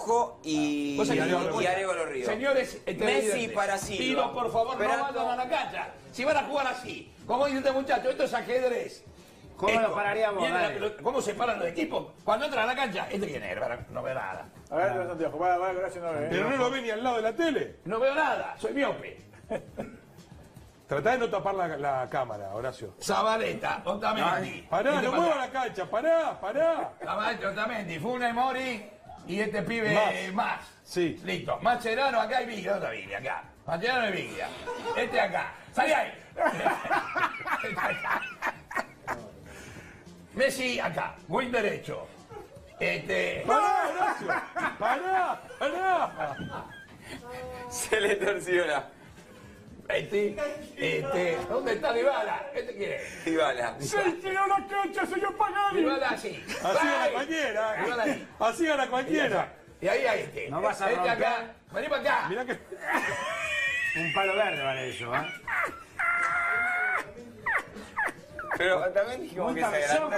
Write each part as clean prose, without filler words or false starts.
Araujo y Arevalo Ríos. Señores, Messi para Silva. Pido, por favor, no vayan a la cancha. Si van a jugar así, como dice este muchacho, esto es ajedrez. ¿Cómo lo pararíamos? ¿Cómo se paran los equipos? Cuando entran a la cancha, quién es? No veo nada. A ver, Santiago, gracias, no ve. Pero no lo ve ni al lado de la tele. No veo nada, soy miope. Tratá de no tapar la cámara, Horacio. Zabaleta, Otamendi. Pará, no mueva la cancha, pará. Zabaleta, Otamendi, Funes Mori y este pibe más. Sí. Listo. Mascherano acá y Viglia, otra Viglia acá. Mascherano y Viglia. Este acá. ¡Salí ahí! Este acá. Messi acá, buen derecho. ¡Pará, Horacio! ¡Pará! Se le torció la... ¿Dónde está Dybala? ¿Quién es? Dybala. ¡Se tiró la cancha, señor Pagani! Dybala así. Así gana cualquiera. Dybala ahí. Así gana cualquiera. Y ahí hay este. No vas a romper. acá. Vení para acá. Mirá que... Un palo verde vale eso, ¿eh? Pero también dijimos que se agrandó.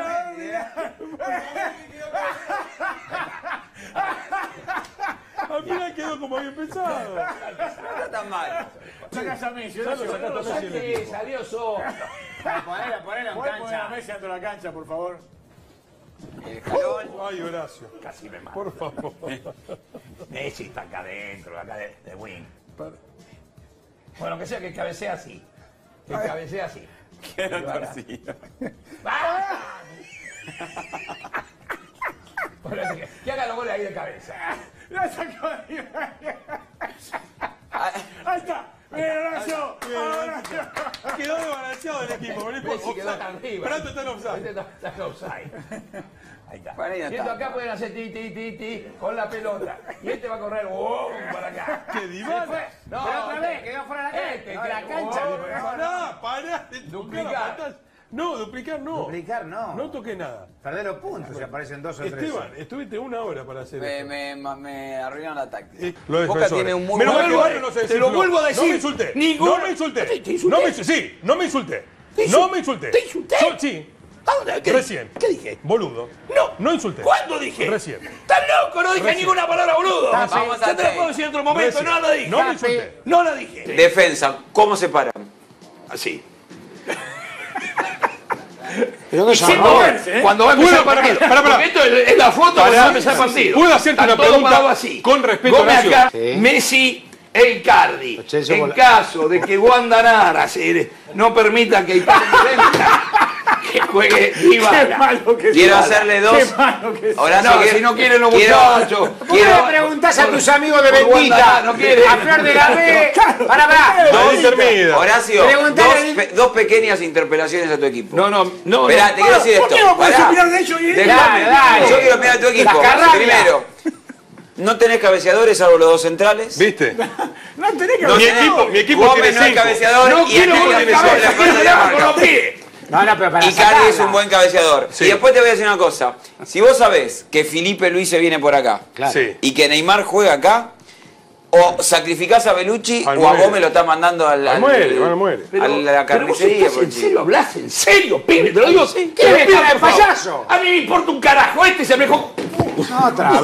Al final quedó como había pensado. No está tan mal. Sacás a Messi, Ya lo sacaste a Messi del equipo. Salió solo. Ponela en ¿Puedes poner a cancha. Messi dentro de la cancha, por favor? El jalón. Ay, Horacio. Casi me mato. Por favor. Messi está acá adentro, acá de wing. Bueno, que sea que cabecea así. Que cabecea así. Quedó torcido. ¡Ah! Bueno, que haga los goles ahí de cabeza. ¡La sacó de ¡Ahí está! ¡Bien, Horacio! Quedó desbalanceado el equipo. Messi quedó acá arriba. Pronto está en offside. Está en offside. Ahí está. Para ahí no Y está. acá pueden hacer ti con la pelota. Y este va a correr para acá. ¿Qué Dybala? No, Pero otra vez, quedó fuera de la cancha. Pará. Duplicar. No, duplicar no. Duplicar no. No toqué nada. Perder los puntos si aparecen 2 o 3. Esteban, estuviste 1 hora para hacer esto. Me arruinaron la táctica. Lo Boca tiene un muy Menos buen mal que lugar. Barrio no se Te lo desinfló. vuelvo a decir. No me insulté. Ninguno. No me insulté. ¿Te insulté? Sí, no me insulté. No me insulté. ¿Te insulté? Sí. ¿A dónde? ¿Qué Recién. ¿Qué dije? Boludo. No. No insulté. ¿Cuándo dije? Recién. ¡Estás loco! No dije ninguna palabra, boludo. Vamos a Ya te la hacer. puedo decir en otro momento. Recién. No la dije. No me insulté. No la dije. Defensa, ¿cómo se paran? Así. Pero no Sin moverse, ¿eh? Cuando va a empezar el partido. Pará. Porque esto es la foto cuando va a empezar el partido. ¿Puedo hacerte Está una todo pregunta parado así. con respeto, Gómez Horacio? acá, Sí. Messi e Icardi. Chelsea En con la- caso de que Wanda Nara no permita que Icardi que juegue Dybala. Quiero hacerle dos. Horacio, No, si no quieren los quiero- muchachos. ¿Por qué le preguntás a tus amigos de por Wanda Bendita? no quiere. A Flor de la B. Pará. No intermedia. Horacio, Preguntale- dos pequeñas interpelaciones a tu equipo. No. Esperá, te quiero decir esto. no puedes Pará. opinar de ellos y de Déjame. Dale. Yo quiero opinar de tu equipo. Las carrabias. Primero, no tenés cabeceadores salvo los dos centrales. ¿Viste? No tenés que No Mi tenés- equipo- mi equipo Gómez tiene no es 5. cabeceador No y quiero aquel goles de tiene cabeza, la quiero cosa de la pegar con marca. los pies. No, pero para Icardi es sacarla. un buen cabeceador. Sí. Y después te voy a decir una cosa. Si vos sabés que Felipe Luis se viene por acá Claro. Sí. y que Neymar juega acá, o sacrificás a Bellucci Al o a muere. Gómez lo está mandando al muere. a la Pero carnicería. vos estás en serio, hablas en serio, pibe, te lo digo. Te ¿Qué lo ves, pido, cara de por favor. payaso? A mí me importa un carajo, este es el mejor. Otra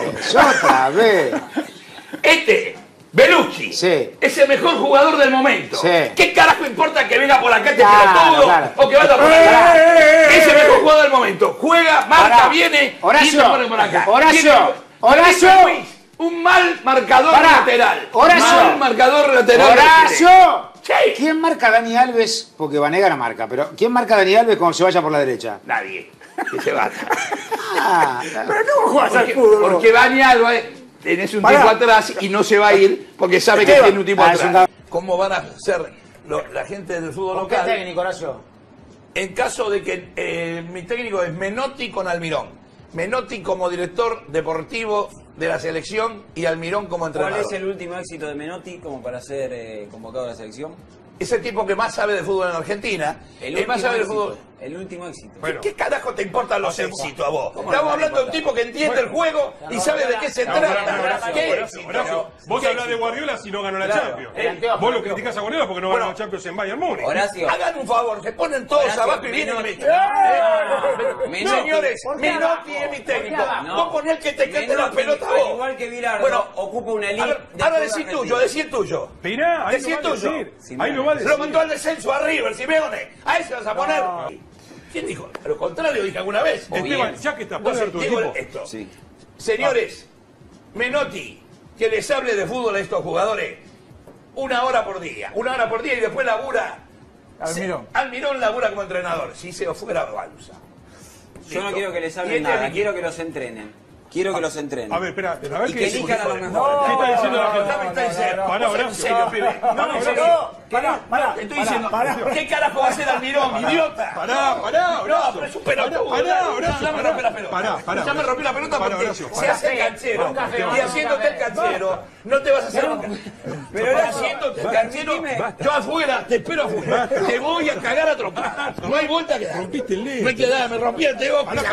vez. Este, Bellucci, Sí. es el mejor jugador del momento. Sí. ¿Qué carajo importa que venga por acá este Claro, pelotudo claro. o que vaya por acá? Es el mejor jugador del momento. Juega, marca, Pará. viene Horacio, y se pone por acá. Horacio, Felipe Luis, un mal marcador Pará. lateral. Horacio. Mal marcador lateral. ¡Horacio! Sí. ¿Quién marca a Dani Alves? Porque Vanega la marca, pero ¿quién marca a Dani Alves cuando se vaya por la derecha? Nadie. Que se vaya. Ah, Pero ¿cómo jugás al fútbol? vos? Porque Dani Alves tenés un Pará. tipo atrás y no se va a ir porque sabe que Esteban. tiene un tipo Ah, es un atrás. ¿Cómo van a ser la gente del fútbol ¿Con qué local? técnico, Horacio? En caso de que mi técnico es Menotti con Almirón. Menotti como director deportivo de la selección y Almirón como ¿Cuál entrenador. es el último éxito de Menotti como para ser convocado a la selección? Es el tipo que más sabe de fútbol en Argentina. El más sabe de fútbol. El último éxito. Bueno. ¿Qué carajo te importan los éxitos a vos? Estamos hablando de un tipo que entiende el juego y sabe de qué se trata. ¿Qué éxito? Horacio, vos hablás de Guardiola si no ganó la Champions. Vos lo criticás a Guardiola porque no ganó la Champions en Bayern Múnich. Horacio, Hagan un favor, se ponen todos Horacio, abajo y vienen y me dicen. Menotti. Señores, Menotti es mi técnico. No. Vos ponés que te cante la pelota a vos. igual que Bilardo, ocupa una elite. Ahora decir tuyo, decir tuyo. Mirá, ahí Decir lo va a tuyo. decir. Ahí lo va a decir. Lo mandó al descenso a River, Simeone. A ese vas a poner. ¿Quién dijo? A lo contrario dije alguna vez. Esteban, ya que estás, ¿puedes dar tu Digo equipo? esto. Sí. Señores, Menotti, que les hable de fútbol a estos jugadores 1 hora por día. 1 hora por día y después labura. Almirón. Almirón labura como entrenador. Si se fuera Balsa. Yo no quiero que les Y hablen este nada, es- quiero que los entrenen. Quiero que los entrenen. A ver, espera, a ver Y qué que dice. elijan a los ¿Qué mejores. está diciendo la gente? Dame está en serio. Pará, Vos en Horacio. serio, pibe. No, en serio. Pará, Te estoy diciendo, ¿qué carajo va a hacer Almirón, idiota? Pará, No, Horacio. pero es un pelotudo. Pará, Horacio. Ya me rompe la pelota. Pará. Ya me rompí la pelota Pará, porque Horacio, se pará. hace canchero. Y haciéndote el canchero, no te vas a hacer nunca. Pero haciéndote el canchero, yo afuera, te espero afuera. Te voy a cagar a trompar. No hay vuelta que dar. Rompiste el No hay que dar, me rompí el dedo. Pará.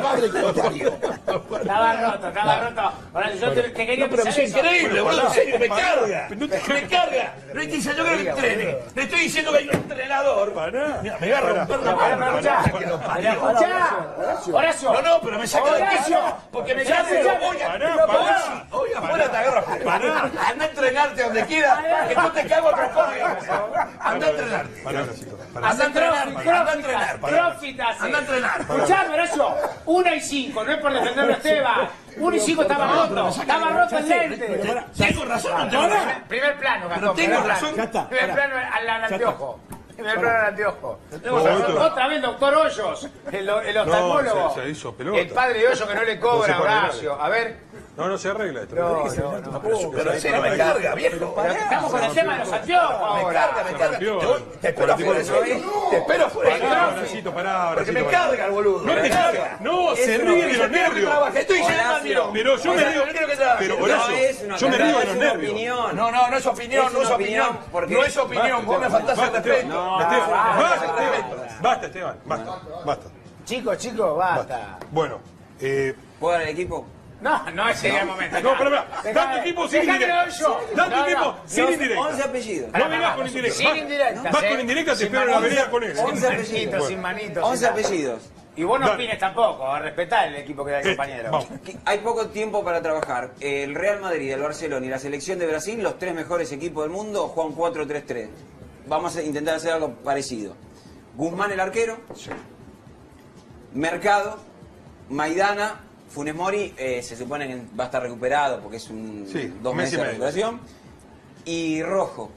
Estaba roto. Ahora, yo te quería Pero pensar es eso. increíble, boludo, en serio, me carga. No te- Me carga. No es que yo creo que entrene. Le estoy diciendo que hay un entrenador. Pará. Mira, me va a romper la mano. Que lo parió. Horacio. No, pero me saca de quicio porque me llama y lo voy a... Pará. Hoy afuera te agarro afuera. Anda a entrenarte donde quiera, que yo te cago a trompadas. Anda a entrenarte. Pará, Horacito. Anda a entrenar, anda a entrenar. Crofitas. Anda a entrenar. Escuchame, Horacio. 1 y 5, no es por defenderlo a Esteban. 1 y 5 estaba roto. Estaba roto el lente. Tengo razón, no tengo razón. Primer plano, Gastón. tengo primer razón. plano. Ya está, Primer pará. plano al anteojo. Primer plano al anteojo. Otro. Otra vez, doctor Hoyos, el oftalmólogo. No, se hizo pelota. El padre de Hoyos que no le No cobra, se puede Horacio. A ver. No se arregla esto. Pero en serio me carga, viejo. Estamos con el tema de los anteojos Me ahora. carga, me carga. Te espero afuera, te espero afuera. Horacito, pará, Porque Horacito. me carga el boludo. No te carga. No, se ríe de los nervios. Estoy diciendo Almirón. Pero yo me río. Pero Horacio, yo me río de los nervios. Opinión. No, no es opinión, no es opinión. No es opinión, vos me faltás el respeto. Basta, Esteban. Basta. Chicos, basta. Bueno, ¿Puedo dar el equipo? No, ese es el momento. no, pero da tu equipo sin indirecta. Da tu equipo sin 11 indirecta. apellidos. No vengas con indirecta. Sin indirectas, Vas con indirecta, te espero en la avenida con él. 11 apellidos. Sin manitos. 11 apellidos. Y vos no Dale. opines tampoco, respetar el equipo que da el compañero. Vamos. Hay poco tiempo para trabajar. El Real Madrid, el Barcelona y la selección de Brasil, los 3 mejores equipos del mundo, juegan 4-3-3. Vamos a intentar hacer algo parecido. Guzmán el arquero, Mercado, Maidana, Funes Mori, se supone que va a estar recuperado porque es un Sí, 2 mes y meses de medio. recuperación. Y Rojo.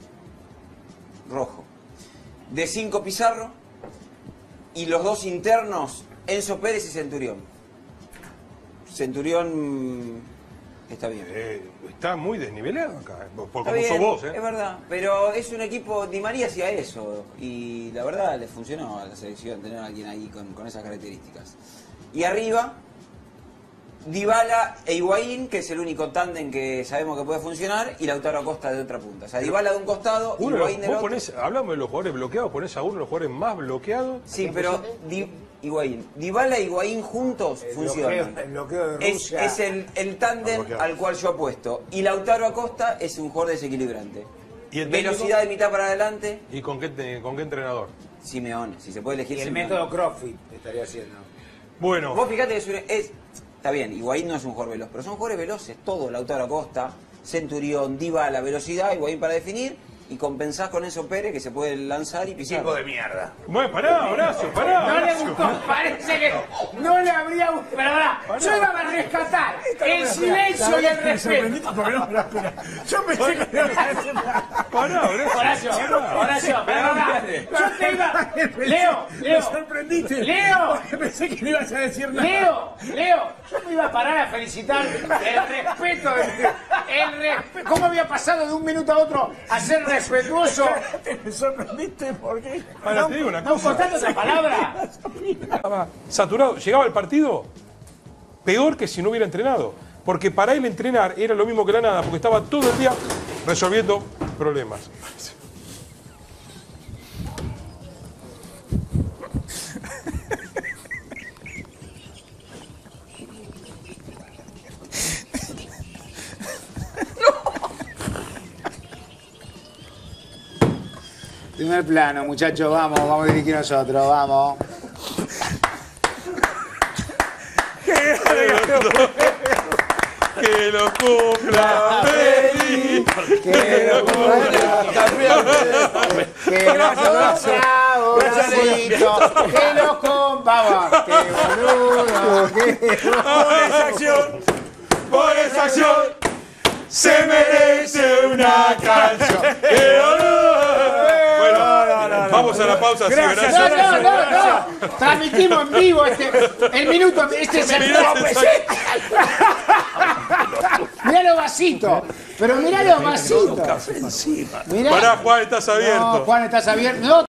De 5 Pizarro. Y los 2 internos, Enzo Pérez y Centurión. Centurión está bien. Está muy desnivelado acá, por Está como bien, sos vos, es verdad, pero es un equipo, Di María hacía eso y la verdad le funcionó a la selección tener a alguien ahí con esas características. Y arriba, Dybala e Higuaín, que es el único tándem que sabemos que puede funcionar, y Lautaro Acosta de otra punta. O sea, Dybala de un costado, Higuaín del Vos otro. ponés, hablamos de los jugadores bloqueados, ponés a uno de los jugadores más bloqueados. Sí, pero Higuaín. Dybala y Higuaín juntos funcionan. El bloqueo de Rusia. Es el tándem al cual yo apuesto. Y Lautaro Acosta es un jugador desequilibrante. ¿Y el técnico? Velocidad de mitad para adelante, ¿Y con qué entrenador? Simeone. Si se puede elegir Y el Simeone. método Crofit estaría haciendo. Bueno, Vos fíjate que está bien, Higuaín no es un jugador veloz, pero son jugadores veloces, todos, Lautaro Acosta, Centurión, Dybala, velocidad, Higuaín para definir, y compensás con Enzo Pérez que se puede lanzar y pisar. Tipo de mierda. bueno, pará, Horacio, pará. No le Horacio. gustó, parece que no le habría gustado. Pero pará, yo iba a rescatar el silencio y el respeto. Yo pensé que no iba a decir nada. Pará, Horacio. Horacio, perdona. Yo te iba. Leo, Me sorprendiste. Leo. Porque pensé que no ibas a decir nada. Leo, yo me iba a parar a felicitar el respeto. ¿Cómo había pasado de un minuto a otro a ser respetuoso? Me sorprendiste porque. Ahora te digo una No cosa. contando esa palabra. Estaba saturado. Llegaba el partido peor que si no hubiera entrenado. Porque para él entrenar era lo mismo que la nada, porque estaba todo el día resolviendo problemas. Primer plano, muchachos, vamos a dirigir nosotros, vamos. Qué Que lo cumpla feliz. Que lo cumpla feliz. Que lo cumpla Horacito. Que lo cumpla. ¡Qué boludo! Por esa acción se merece una canción. Bueno, vamos a la pausa. Gracias. No. Transmitimos en vivo el minuto. Este es el Mirá los vasitos. Pero mirá los vasitos. Pará, Juan, estás abierto. No, Juan, estás abierto. No,